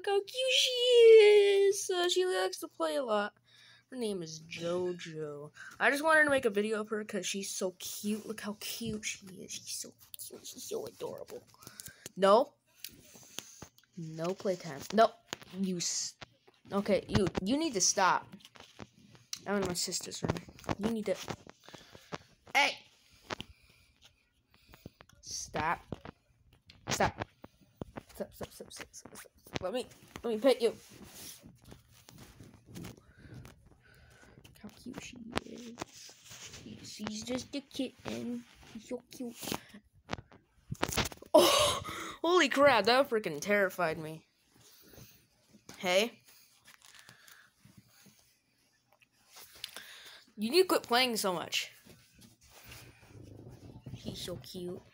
Look how cute she is. She likes to play a lot. Her name is JoJo. I just wanted to make a video of her because she's so cute. Look how cute she is. She's so cute. She's so adorable. No. No playtime. No. Okay, you need to stop. I'm in my sister's room. You need to... Hey! Stop. Stop. Stop. Let me pet you. How cute she is. She's just a kitten. She's so cute. Oh! Holy crap, that freaking terrified me. Hey? You need to quit playing so much. She's so cute.